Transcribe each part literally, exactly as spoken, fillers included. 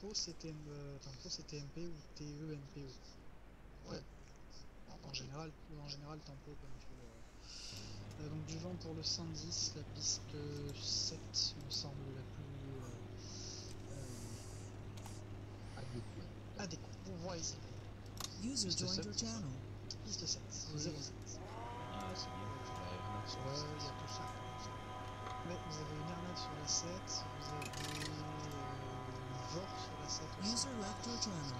tempo c'est T M, euh, tempo c'est T M P ou T E M P O. Ouais. En général, en général tempo comme tu veux. Ouais. Euh, donc du vent pour le cent dix, la piste sept me semble la plus euh, euh, Adéquat. adéquate pour voir ici. User Piste joined sept, your c'est ça? channel. Piste sept, Oui. zéro sept. Ah, c'est bien. La R neuf sur Ouais, la il y a sept. tout ça. Ouais, vous avez une R neuf sur la sept, vous avez euh, une V O R sur la sept aussi. User left your channel.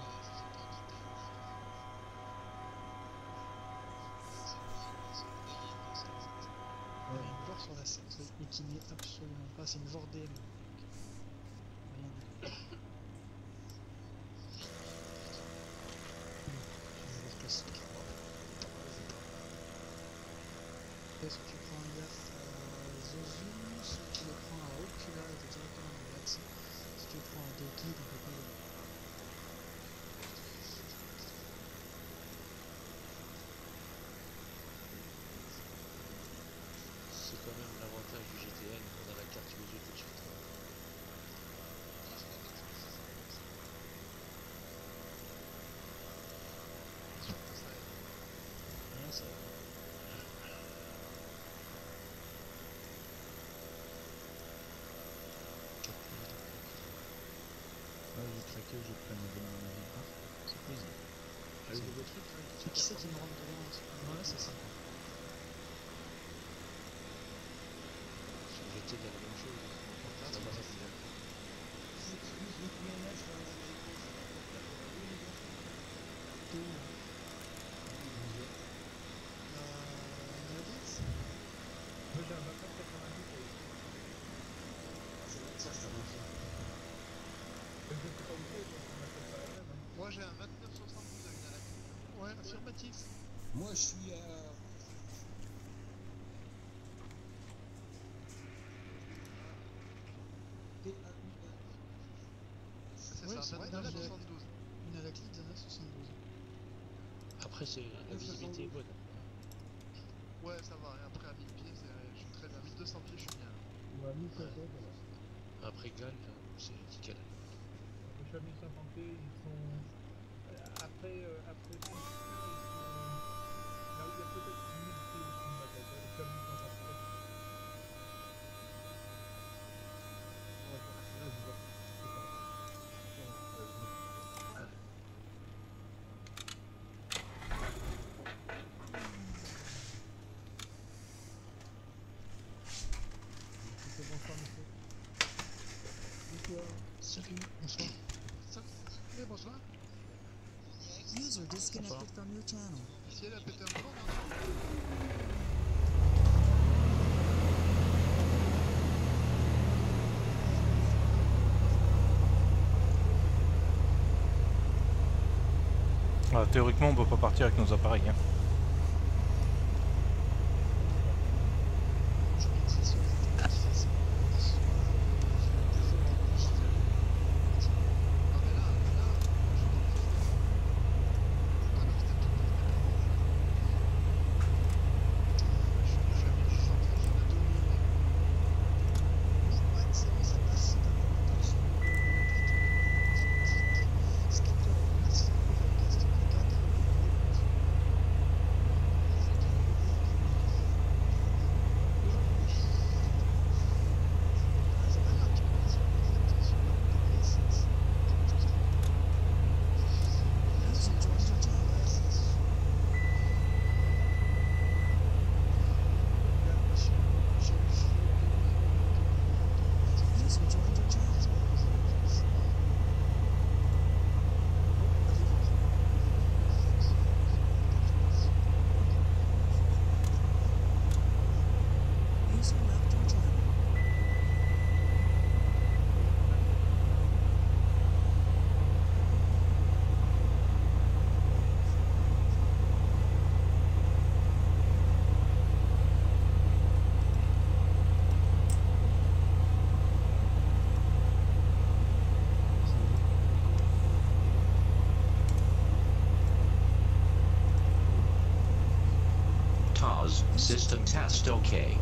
Il y a une V O R sur la sept, oui, et qui n'est absolument pas, c'est une V O R D M. Rien du tout. C'est une V O R classique. Est-ce que tu prends un gaffe à Zozoom, si tu le prends à Ocula, il est directement dans l'axe. Si tu le prends à Doki, t'en peux pas le voir. C'est quand même l'avantage du G T N, on a la carte sous les yeux tout de suite. Ah, ça va. Ouais, j'ai craqué, j'ai pris un abonnement à vie. C'est plaisir. Ah, le nouveau truc, là, C'est qui c'est qui me rentre dedans là, Ouais, c'est ça. Sur G T, il y a la même chose. Ça va, ça fait. T'es où là? Euh, Nuggets? Moi j'ai un vingt-neuf quatre-vingt-dix et Ça, ça va faire. je sais pas où c'est, donc on appelle ça la même. Hein. Moi j'ai un vingt-neuf soixante-douze avec la laque. Ouais, affirmatif. Moi, je suis à. T A U R. C'est Ouais, ça, c'est vrai, vingt-neuf j'ai- soixante-douze. Une Alaclid vingt-neuf soixante-douze. Après, c'est la visibilité est bonne. Ouais, ça va. Et après à mille pieds, c'est- je suis très bien. mille deux cents pieds, je suis bien. Ou à mille cinq cents, voilà. Après Gal, c'est nickel. Je suis à mille cinq cents pieds, ils sont. euh, Après, euh, après cent pieds, ils sont. Là où il y a peut-être mille pieds au-dessus de ma tête, je suis à mille cinq cents pieds. Ouais, voilà, là je vois. C'est pas grave. Euh, je me- Écoutez, bonsoir monsieur. Bonsoir. Salut, bonsoir. Ça, mais bonsoir. User disconnected from your channel. Si elle a pété un plomb, non? Ah, théoriquement, on peut pas partir avec nos appareils. Hein. Je pense que c'est sur la tête qui fait ça. Soit, euh, des fois, on dit, Non mais là, là, je vais pas leur tête tout le temps. Je suis je suis à mille huit cents pieds, je viens de dominer. ouais, c'est bon, ça passe, c'est pas mal. Attention, le Scepter, merci pour le cast vingt-quatre. Ah, c'est pas grave, tu peux passer en fait sur le degré, c'est c'est quelque chose qui User joined your channel. ouais, c'est sûr. Là, monsieur, j'ai eu fou, User joined your channel. User left your channel. T O S, system test OK.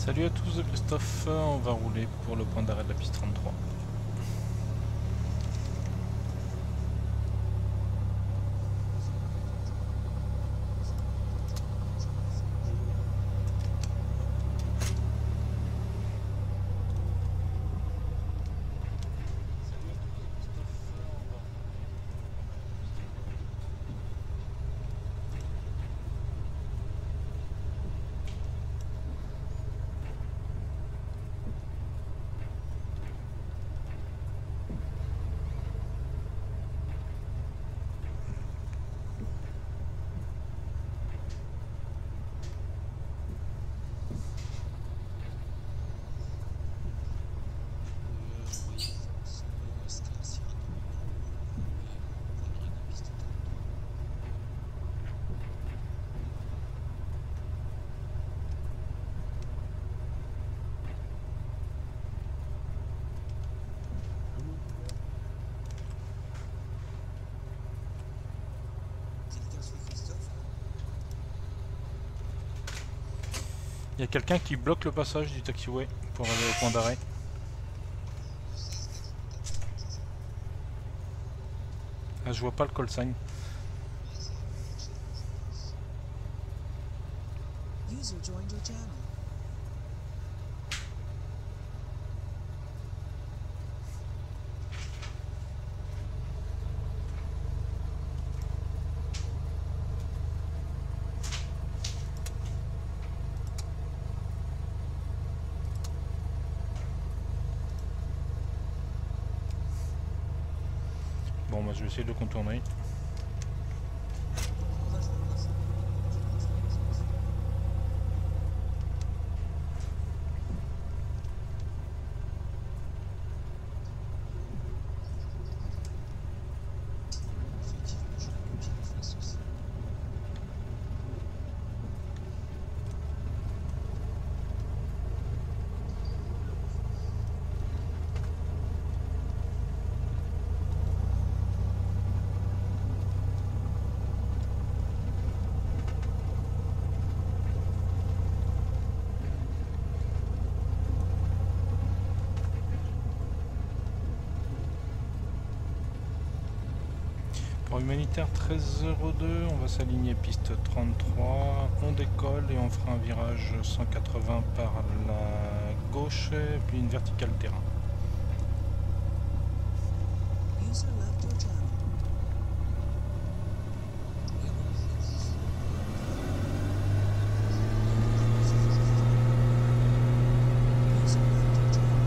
Salut à tous, Christophe. On va rouler pour le point d'arrêt de la piste trente-trois. Il y a quelqu'un qui bloque le passage du taxiway pour aller au point d'arrêt. Ah, je vois pas le call sign. User joined your channel. Bon, bah, je vais essayer de le contourner. Pour humanitaire treize zéro deux, on va s'aligner piste trente-trois, on décolle et on fera un virage cent quatre-vingts par la gauche, puis une verticale terrain. User left your channel. User left your channel.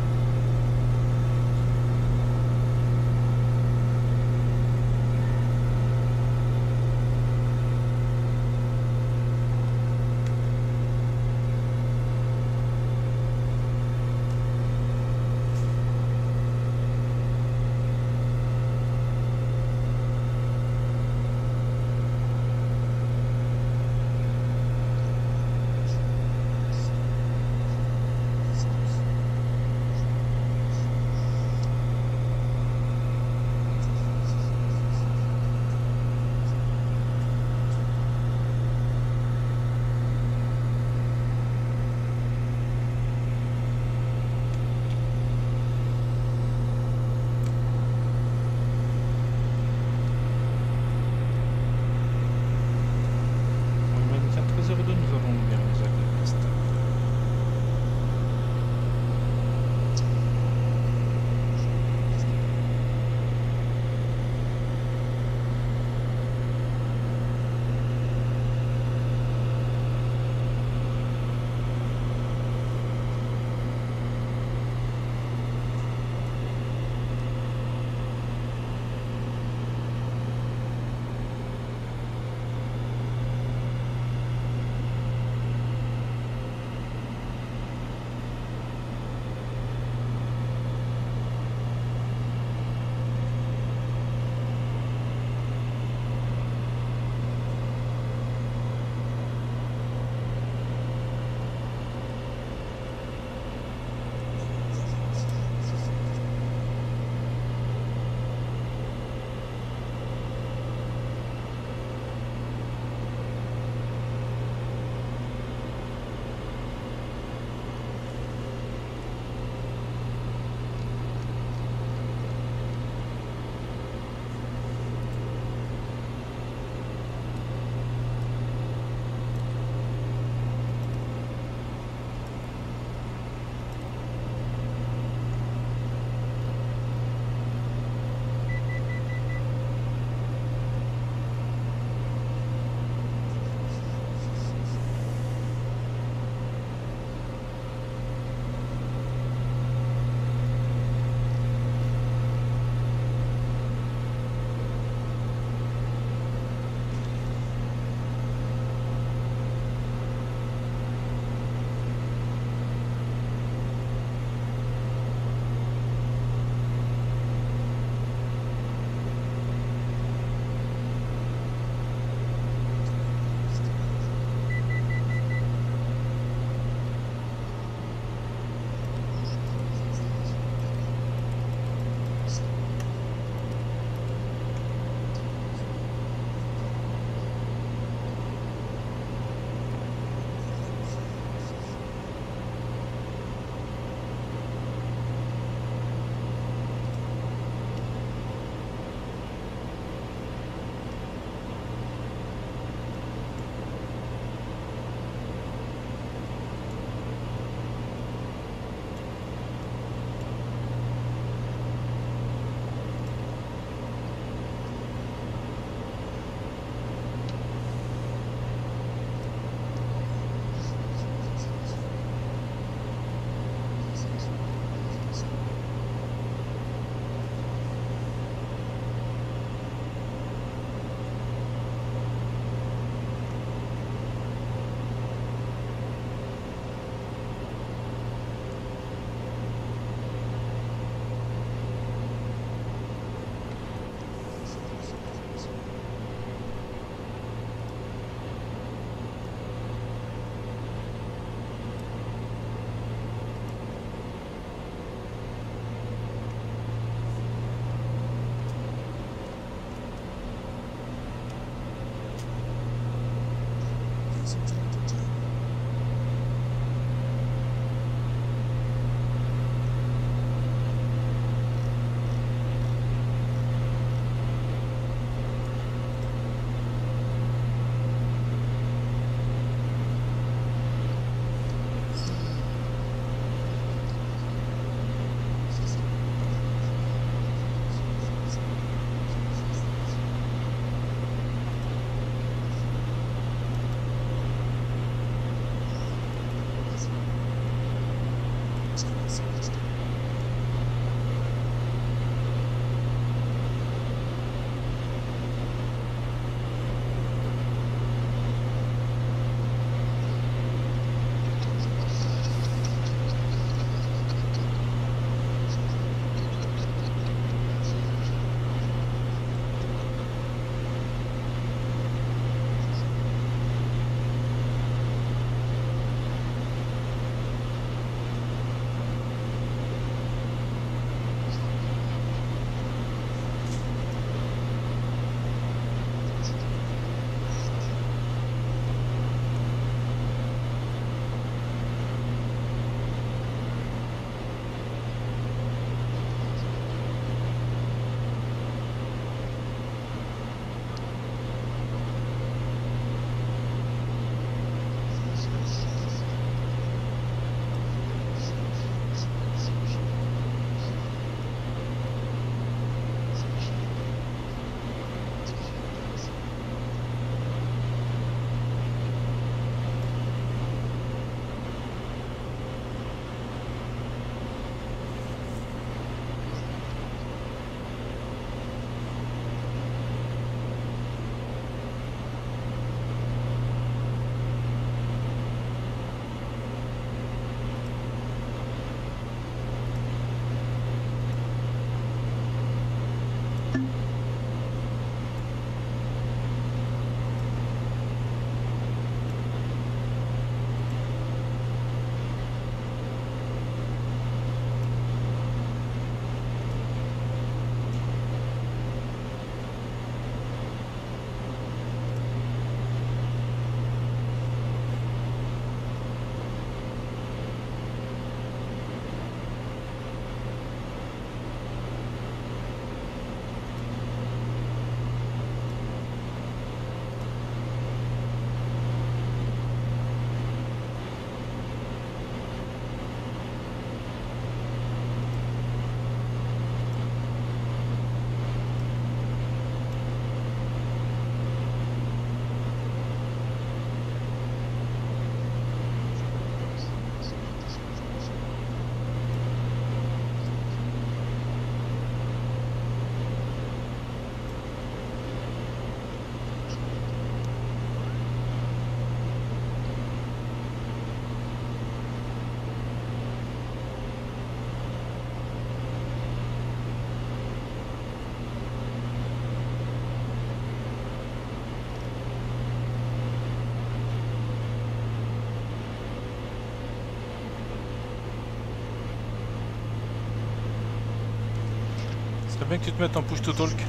bien que tu te mettes en push to talk.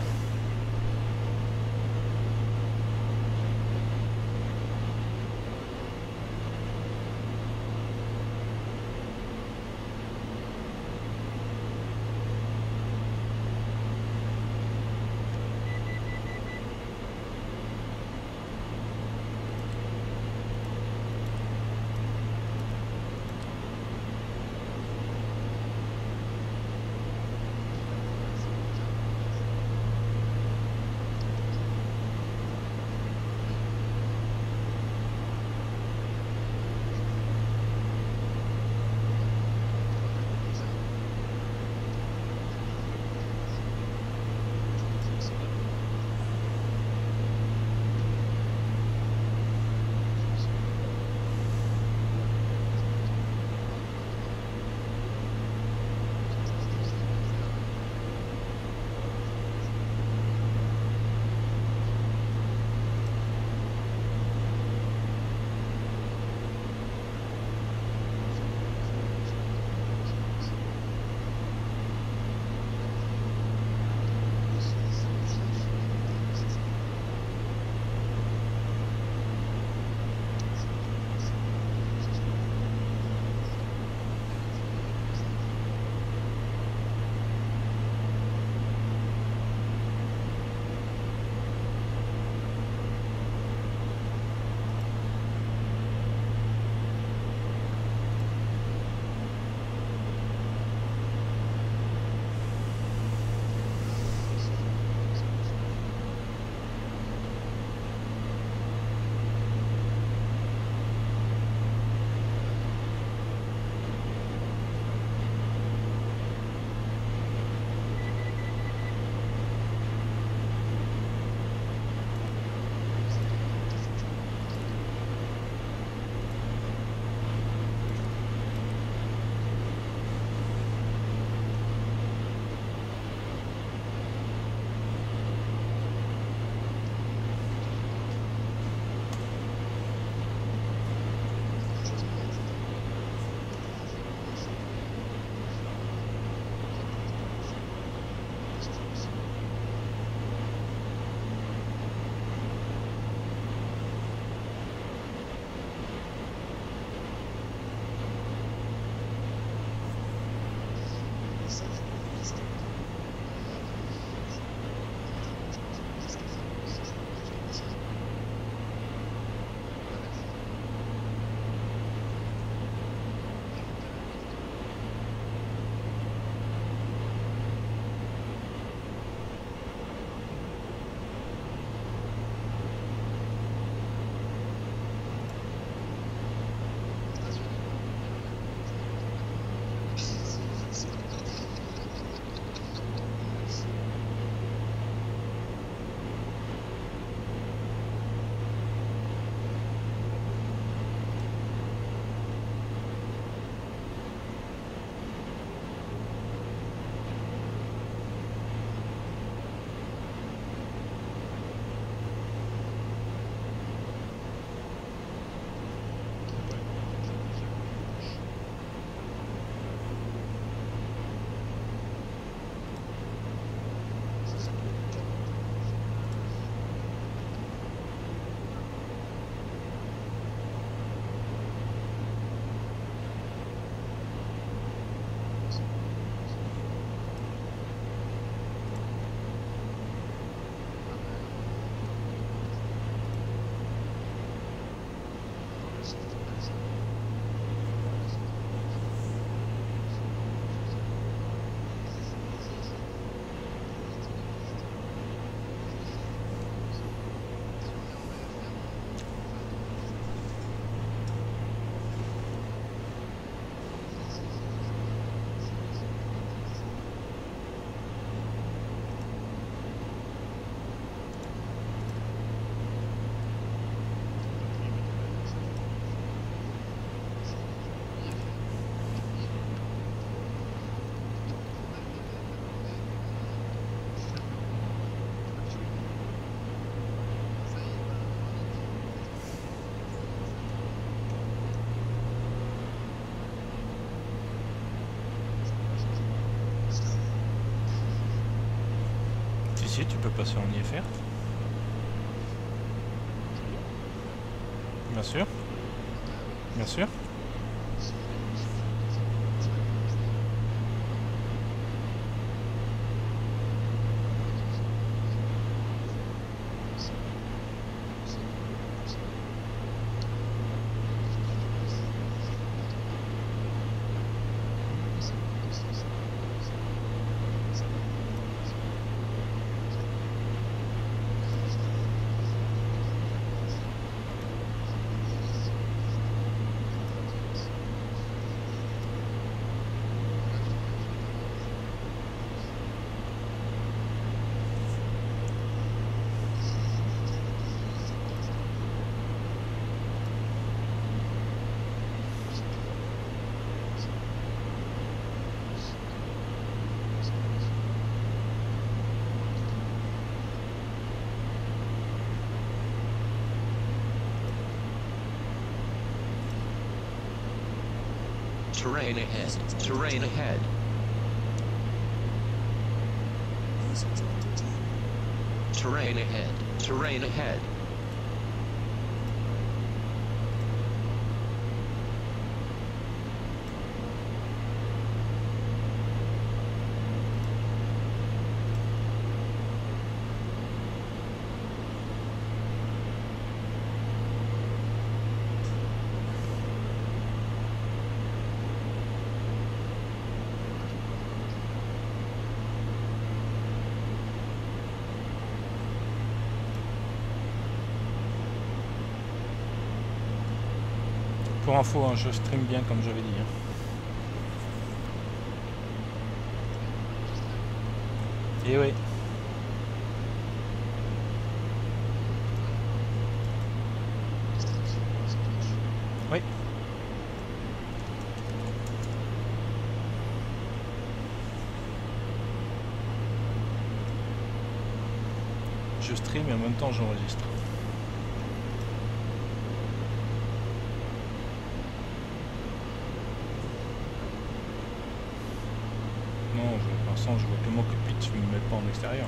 si, tu peux passer en I F R. Bien sûr. Bien sûr. Terrain ahead. Terrain ahead. User joined your channel. Terrain ahead. Terrain ahead. Pour info, hein, je stream bien comme j'avais dit. Hein. Et oui. Oui. Je stream et en même temps j'enregistre. Non, je, pour l'instant je vois que mon cockpit, je ne me mets pas en extérieur.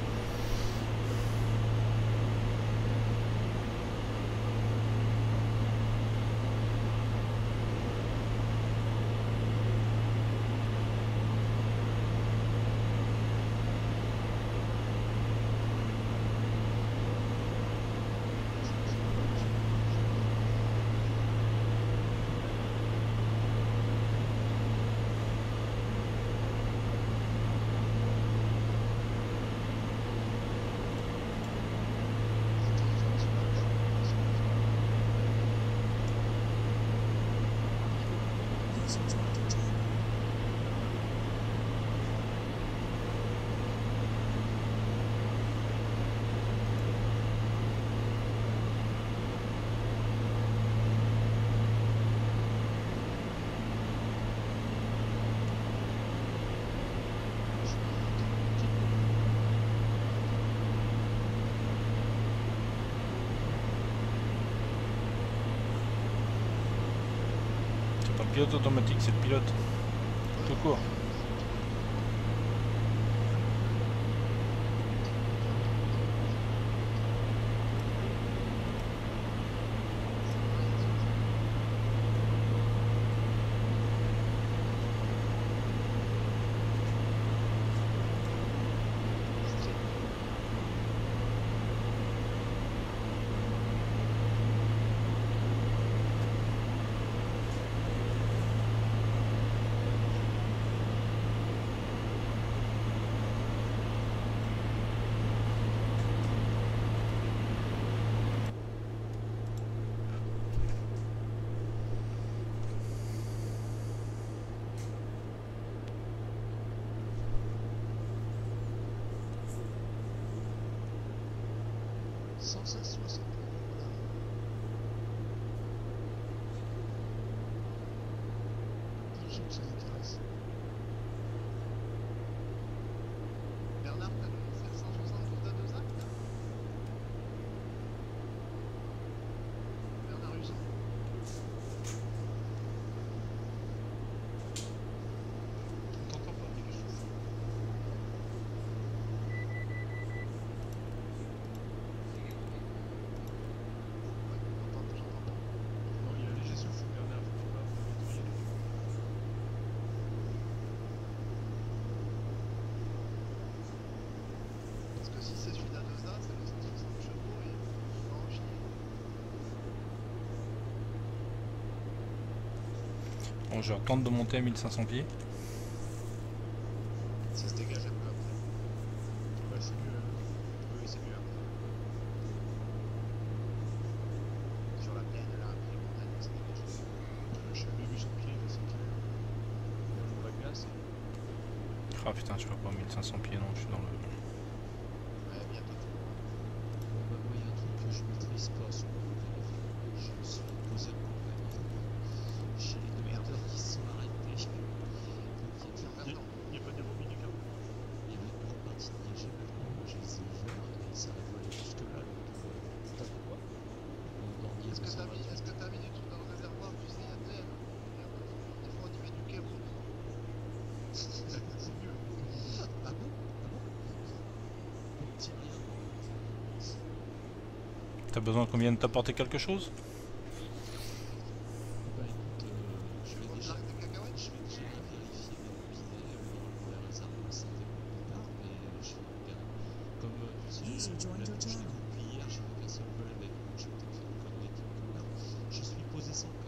User joined your channel. C'est pas le pilote automatique, c'est le pilote. Tout court. cent seize soixante. Voilà. Pour ceux que ça intéresse. Bernard, t'as le sept cent soixante pour ta deux actes là? Bernard Usan. On t'entend pas, Mick. Bon, je tente de monter à mille cinq cents pieds. Ça se dégage un peu après. Ouais, c'est mieux. Oui, c'est mieux après. Sur la plaine, là, après les montagnes, ça dégage. Je suis à deux mille huit cents pieds, là, c'est clair. Il y a un la glace. Ah putain, je peux pas mille cinq cents pieds, non, je suis dans le... Ouais, bientôt. Bon, bah, moi, il y a un truc que je maîtrise pas sur le vélo. Je me suis posé en compagnie chez les donateurs qui se sont arrêtés. Donc, il y a C'est toujours- emmerdant. Il n'y a pas de rebond du câble. il y avait une grande partie de neige maintenant. Moi, je les ai ouverts et ça a volé jusque là. Donc, euh, t'as quoi Mon dernier Est-ce que t'as mis, deux cent vingt-huit. est-ce que t'as mis des trucs dans le réservoir, tu sais, à terre? Des fois, on y met du caoutchouc. C'est mieux. Ah bon Ah bon On ne tient rien. T'as besoin qu'on vienne t'apporter quelque chose? Bah écoute, euh, je vais Bon, déjà, sac de cacahuètes? je vais déjà vérifier mes robinets euh, dans le réservoir, ça fait beaucoup plus tard, mais euh, je vais regarder. Comme euh, tu sais, User euh, joined la your couche channel. depuis hier, j'ai vu qu'un seul collègue avec moi, j'ai peut-être fait une connerie quelque part. Je suis posé sans